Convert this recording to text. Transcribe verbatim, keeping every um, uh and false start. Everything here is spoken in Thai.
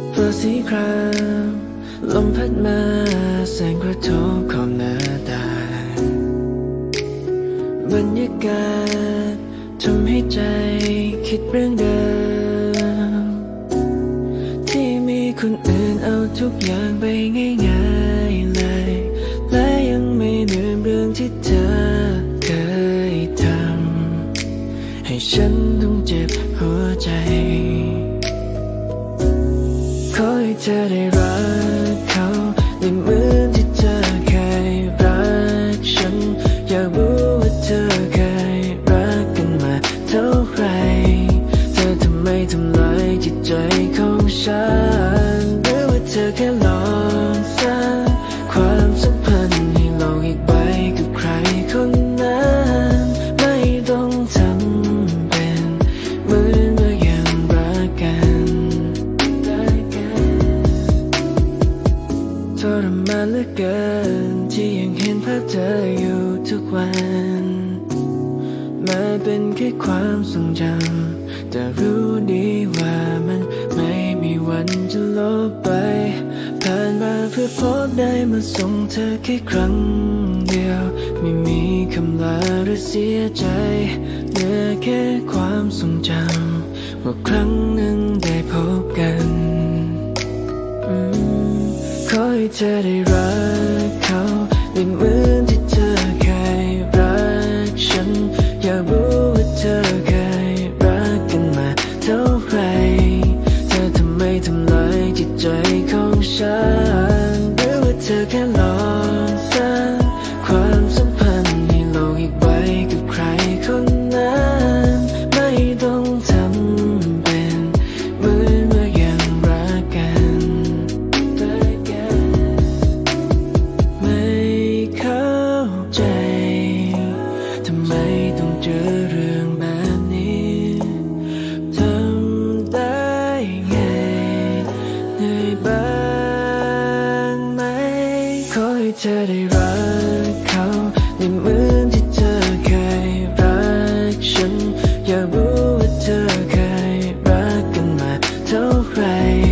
ฟ้าสีครามลมพัดมาแสงกระทบขอบหน้าต่างบรรยากาศทำให้ใจคิดเรื่องเดิมที่มีคนอื่นเอาทุกอย่างไปง่ายๆเลยและยังไม่ลืมเรื่องที่เธอเคยทำให้ฉันต้องเจ็บหัวใจขอให้เธอได้รักเขาได้เหมือนที่เธอเคยรักฉันอยากรู้ว่าเธอเคยรักกันมาเท่าไรเธอทำไมทำลายจิตใจของฉันหรือว่าเธอแค่ลองสร้างความสัมพันธ์ให้ลองอีกใบกับใครคนนั้นไม่ต้องทำเป็นเหมือนว่ายังรักกันทรมานเหลือเกินที่ยังเห็นภาพเธออยู่ทุกวันแม้เป็นแค่ความทรงจำแต่รู้ดีว่ามันไม่มีวันจะลบไปผ่านมาเพื่อพบได้มาส่งเธอแค่ครั้งเดียวไม่มีคำลาหรือเสียใจเหลือแค่ความทรงจำว่าครั้งหนึ่งได้พบกันขอให้เธอได้รักเขาได้เหมือนที่เธอเคยรักฉันอยากรู้ว่าเธอเคยรักกันมาเท่าไรเธอทำไมทำลายจิตใจของฉันหรือว่าเธอแค่ลองสร้างความสัมพันธ์ให้โลกอีกใบกับใครคนนั้นไม่ต้องทำเป็นเหมือนว่ายังรักกันไม่เข้าใจทำไมต้องเจอเรื่องแบบนี้ทำได้ไงเหนื่อยบ้างไหมขอให้เธอได้รักเขาได้เหมือนที่เธอเคยรักฉันอยากรู้ว่าเธอเคยรักกันมาเท่าไร